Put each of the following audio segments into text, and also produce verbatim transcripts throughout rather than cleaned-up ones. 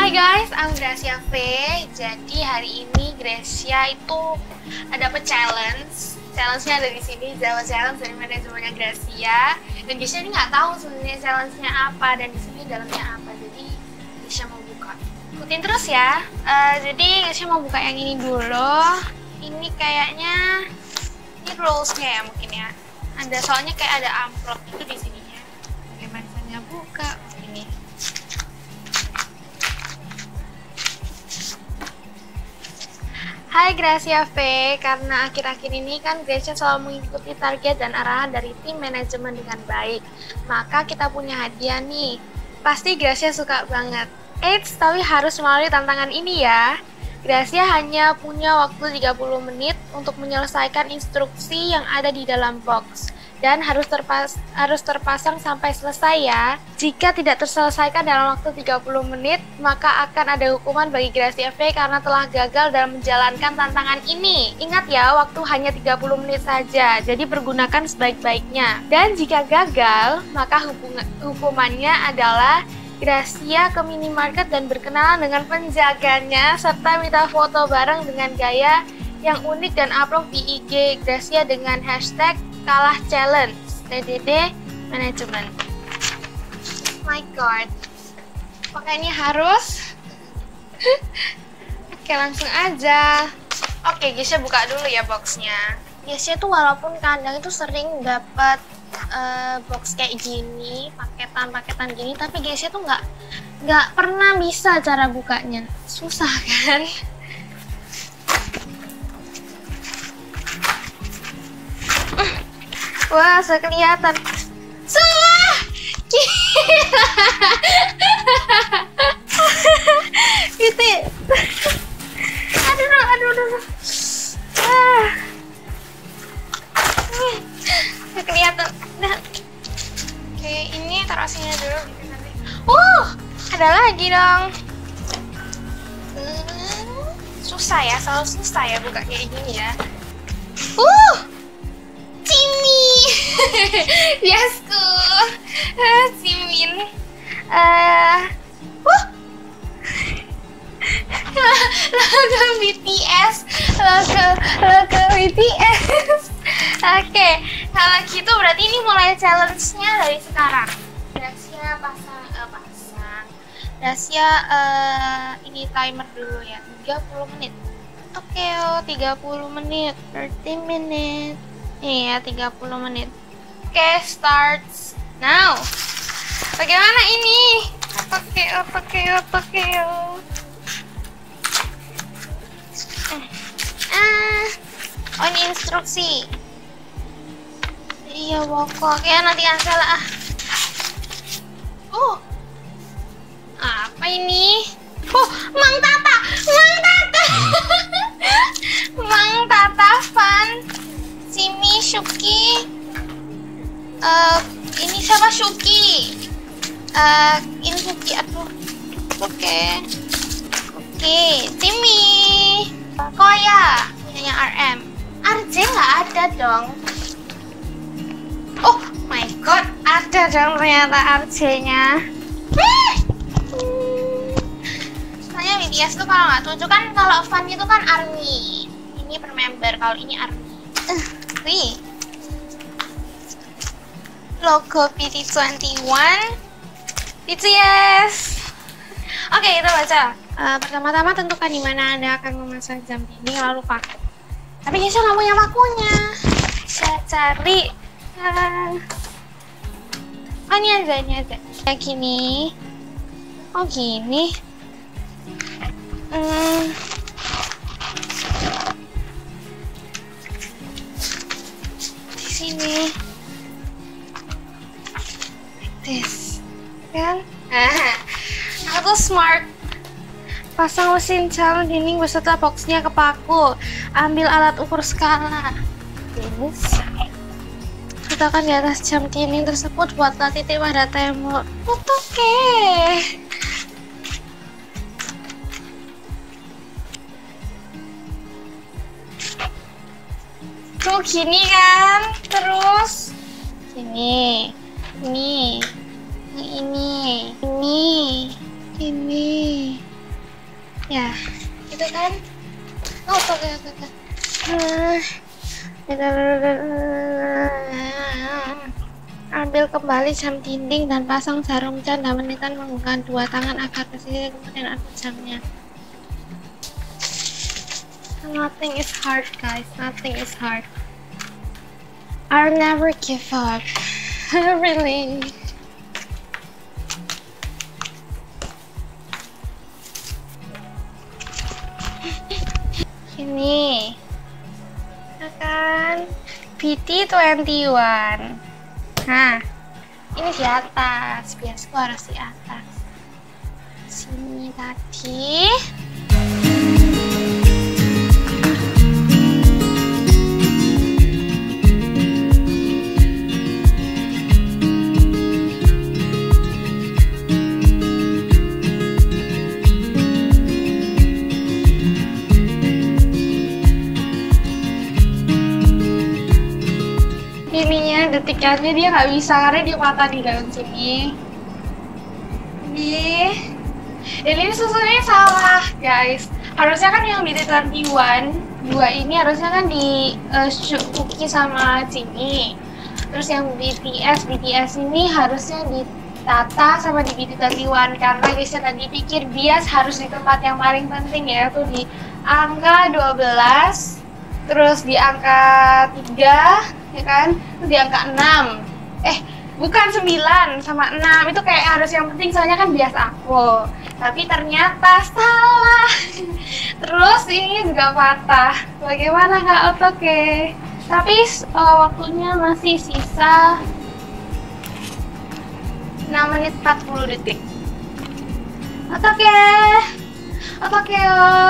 Hai guys, I'm Gracia V. Jadi hari ini Gracia itu ada apa challenge. Challenge-nya ada di sini, Java Challenge dari manajemennya Gracia. Dan Gracia ini nggak tahu sebenarnya challenge-nya apa dan di sini dalamnya apa. Jadi Gracia mau buka. Ikutin terus ya. Uh, jadi Gracia mau buka yang ini dulu. Ini kayaknya ini rules-nya ya mungkin ya. Ada soalnya kayak ada amplop itu di sininya. Bagaimana caranya buka? Ini. Hai Gracia V, karena akhir-akhir ini kan Gracia selalu mengikuti target dan arahan dari tim manajemen dengan baik. Maka kita punya hadiah nih. Pasti Gracia suka banget. Eits, tapi harus melalui tantangan ini ya. Gracia hanya punya waktu tiga puluh menit untuk menyelesaikan instruksi yang ada di dalam box. Dan harus, terpas harus terpasang sampai selesai ya. Jika tidak terselesaikan dalam waktu tiga puluh menit, maka akan ada hukuman bagi Gracia V karena telah gagal dalam menjalankan tantangan ini. Ingat ya, waktu hanya tiga puluh menit saja, jadi pergunakan sebaik-baiknya. Dan jika gagal, maka hukumannya adalah Gracia ke minimarket dan berkenalan dengan penjaganya, serta minta foto bareng dengan gaya yang unik dan upload di I G Gracia dengan hashtag kalah challenge T D D manajemen. My god, makanya harus oke langsung aja. Oke, Gracia buka dulu ya boxnya. Gracia tuh walaupun kadang itu sering dapat uh, box kayak gini, paketan-paketan gini, tapi Gracia tuh nggak nggak pernah bisa cara bukanya. Susah kan? Wah, saya kelihatan. Semua! Gila! Gitu ya? Aduh, aduh, aduh, aduh. Ah. Saya kelihatan. Nah. Oke, ini taruh sini dulu. Uh, ada lagi dong. Hmm, susah ya, selalu susah ya buka kayak gini ya. Uh! Biasku, uh, Simin, uh, uh, logo B T S, logo logo B T S. Oke, okay. Kalau gitu berarti ini mulai challenge-nya dari sekarang. Gracia pasang, uh, pasang. Gracia uh, ini timer dulu ya, tiga puluh menit. Oke, okay, oh, tiga puluh menit, thirty minutes. Iya, tiga puluh menit. Oke, okay, starts now. Bagaimana ini? Oke, oke, oke. Ah, oh ini instruksi. Iya, pokok. Ya nanti yang salah. Oh, apa ini? Oh, Mang Tata, Mang Tata, Mang Tata Fan. Simi, Shuki, uh, ini siapa Shuki? Uh, ini Shuki, aduh, oke, okay. Oke, okay. Simi, Koya, punyanya R M, R J nggak ada dong. Oh my god, ada dong ternyata R J-nya. Soalnya B T S tuh kalau nggak tujuh kan, kalau fan itu kan ARMY, ini per member, kalau ini ARMY. Uh. Wih. Logo B T dua puluh satu B T S. Oke, kita baca. Uh, pertama-tama tentukan di mana Anda akan memasang jam dinding lalu paku. Tapi Gracia nggak punya pakunya. Saya cari. Uh... Oh ini aja, ini aja. Kayak gini. Oh gini. Hmm. Sini like this kan. Ah, aku smart. Pasang mesin calon dinding beserta boxnya ke paku. Ambil alat ukur skala. This. Letakkan di atas jam dinding tersebut. Buatlah titik pada tembok. Oke. Tuh gini kan, terus gini, ini, ini, ini, ini, gitu kan. Oh, oke oke oke. Ambil kembali jam dinding dan pasang jarum jam dan menekan menggunakan dua tangan agar kesini, kemudian atur jamnya. Nothing is hard guys, nothing is hard. I'll never give up. Really. Ini akan B T dua puluh satu. Nah, ini di atas. Biasanya harus di atas. Sini tadi. Ininya detikannya dia nggak bisa karena dia patah di dalam sini. Ini, dan ini susunnya salah guys. Harusnya kan yang B T dua puluh satu dua ini harusnya kan di uh, Cookie sama Cini. Terus yang B T S B T S ini harusnya ditata sama di B T dua puluh satu karena guysnya tadi pikir bias harus di tempat yang paling penting, yaitu di angka dua belas, terus di angka tiga, ya kan, terus di angka enam. Eh, bukan sembilan sama enam, itu kayak harus yang penting soalnya kan bias aku. Tapi ternyata salah. Terus ini juga patah. Bagaimana Kak Otoke? Tapi uh, waktunya masih sisa enam menit empat puluh detik. Otoke. Otoke.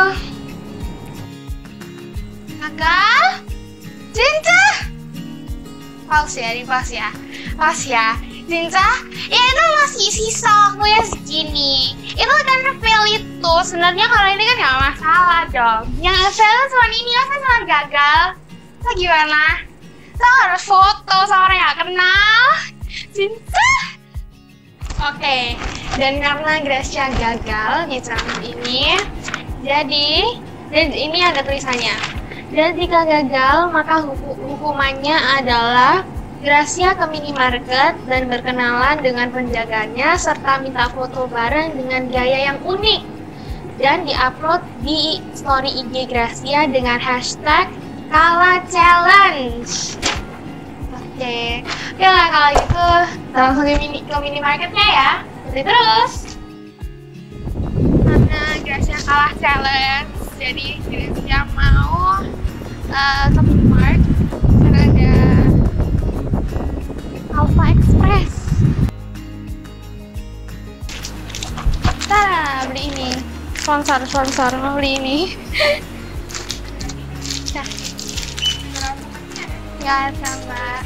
Gagal? Cinta? Pause ya, di pause ya. Pause ya. Cinta? Ya itu masih sisa waktunya segini. Itu kan fail itu. Sebenarnya kalau ini kan nggak masalah dong. Yang fail cuma ini, masa cuma gagal. Itu gimana? Saya harus foto sama orang yang kenal. Cinta? Oke, okay. Dan karena Gracia gagal di challenge ini, jadi dan ini ada tulisannya. Dan jika gagal, maka hukumannya adalah Gracia ke minimarket dan berkenalan dengan penjaganya serta minta foto bareng dengan gaya yang unik dan diupload di story I G Gracia dengan hashtag Kala Challenge. Oke, okay. Ya kalau gitu kita langsung ke, mini, ke minimarketnya ya. Jadi terus karena Gracia kalah challenge, jadi Gracia mau uh, ke minimarket. Karena ada Alpha Express. Tara, beli ini. Sponsor, sponsor mau beli ini. Nah. Nggak ada, Mbak.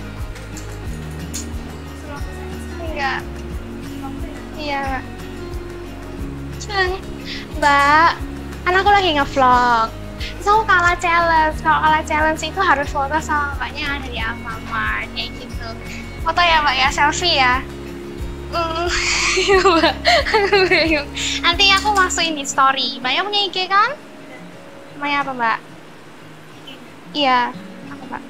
Enggak. Iya, Mbak. Ceng. Mbak, kan aku lagi nge-vlog. Terus aku kalah challenge. Kalau kalah challenge itu harus foto sama mbaknya yang ada di Alfamart, kayak gitu. Foto ya Mbak ya, selfie ya. Mm, iya Mbak. Nanti aku masukin di story. Mbaknya punya I G kan? Namanya apa Mbak? Iya, aku Mbak.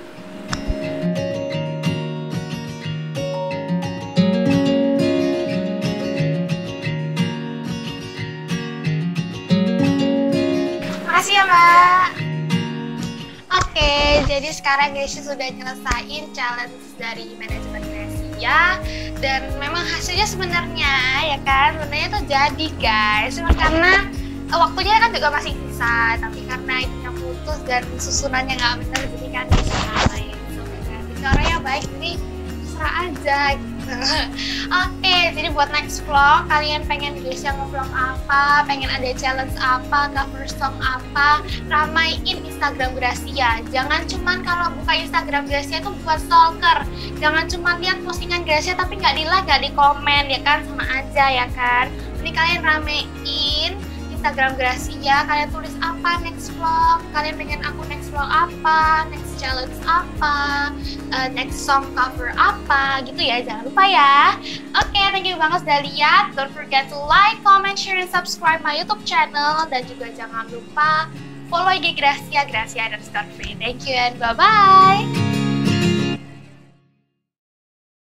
Makasih ya Mbak. Oke, jadi sekarang Gracia sudah nyelesain challenge dari manajemen Gracia. Dan memang hasilnya sebenarnya ya kan, sebenarnya tuh jadi guys. Cuma karena waktunya kan juga masih sisa, tapi karena itunya putus dan susunannya nggak benar, jadi kan bisa lain. Jadi caranya baik, jadi terserah aja gitu. Oke, jadi buat next vlog, kalian pengen Gracia nge-vlog apa, pengen ada challenge apa, cover song apa, ramaiin Instagram Gracia. Jangan cuman kalau buka Instagram Gracia itu buat stalker. Jangan cuma lihat postingan Gracia tapi nggak di-like, nggak di-komen, ya kan, sama aja ya kan. Jadi kalian ramein Instagram Gracia, kalian tulis apa next vlog, kalian pengen aku next vlog apa, next challenge apa, uh, next song cover apa, gitu ya, jangan lupa ya. Oke, thank you banget sudah lihat. Don't forget to like, comment, share, and subscribe my YouTube channel. Dan juga jangan lupa follow I G Gracia, Gracia underscore free. Thank you and bye-bye.